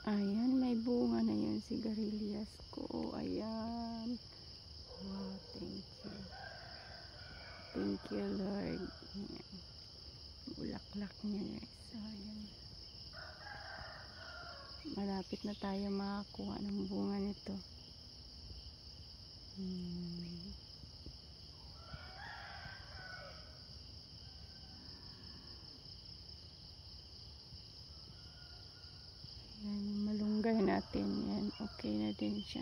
Ayan, may bunga na yung sigarilyas ko. Ayan. Wow, thank you. Thank you, Lord. Ayan. Bulaklak niya, guys. So, ayan. Malapit na tayo makakuha ng bunga nito. Ayan, malunggay natin. Yan, okay na din siya.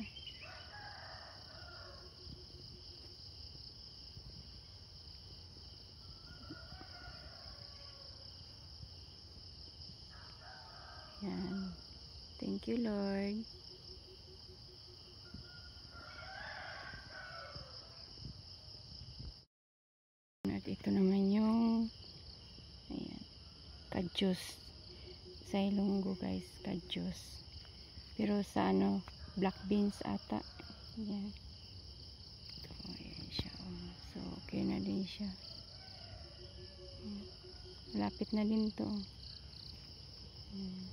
Yan. Thank you, Lord. At ito naman yung ayan, kadyos sa Ilonggo, guys, kadyos. Pero sa ano, black beans ata. Ayan. So, ayan siya. So, okay na din siya. Malapit na din to. Ayan.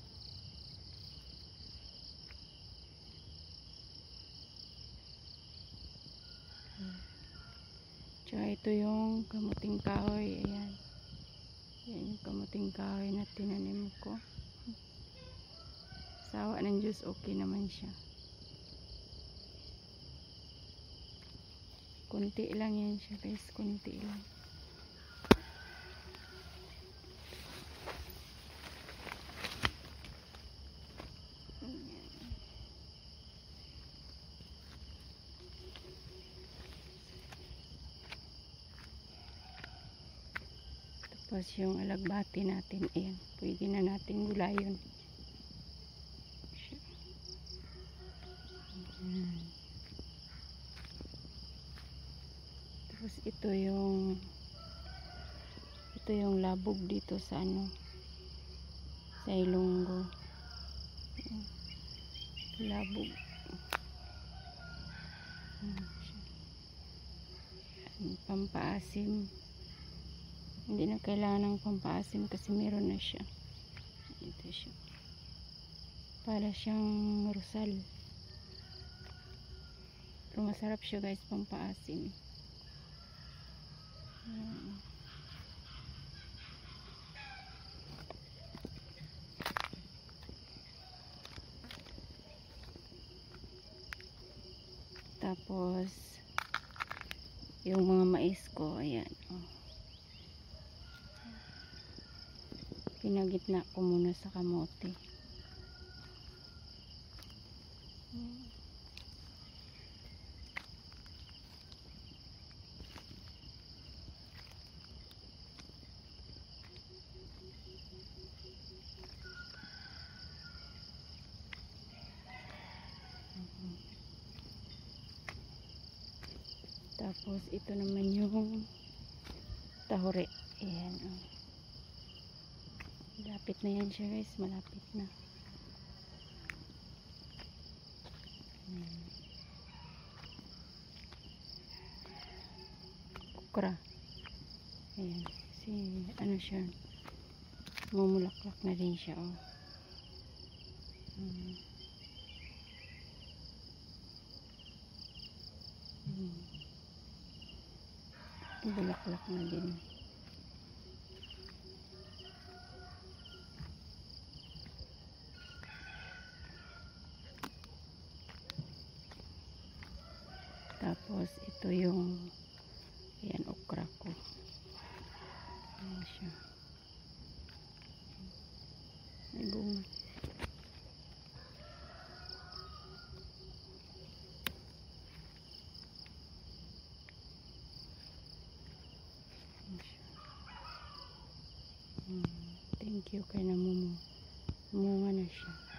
Tsaka ito yung kamuting kahoy. Ayan. Ayan yung kamuting kahoy na tinanim ko. Sawa ng Diyos, okay naman siya. Kunti lang yan siya, guys. Kunti lang. Tapos yung alagbati natin, ayan, pwede na natin gulayon. Ayan. Tapos ito yung labog dito sa ano, sa Ilonggo. Labog. Ayan, pampaasim. Hindi na kailangan ng pampaasim kasi meron na siya. Ito siya. Para siyang rosal. Pero masarap siya, guys, pampaasim. Tapos yung mga mais ko, ayan, oh. Pinagitna ko muna sa kamote. Tapos ito naman yung tahore. Ayan, oh. Malapit na yan siya, guys. Malapit na. Okra. Ayan. Kasi ano siya, mumulaklak na din siya, oh. Bulaklak na din. Tapos ito yung ayan, okra ko. Ayan siya. May bunga. Thank you kay namumunga na siya.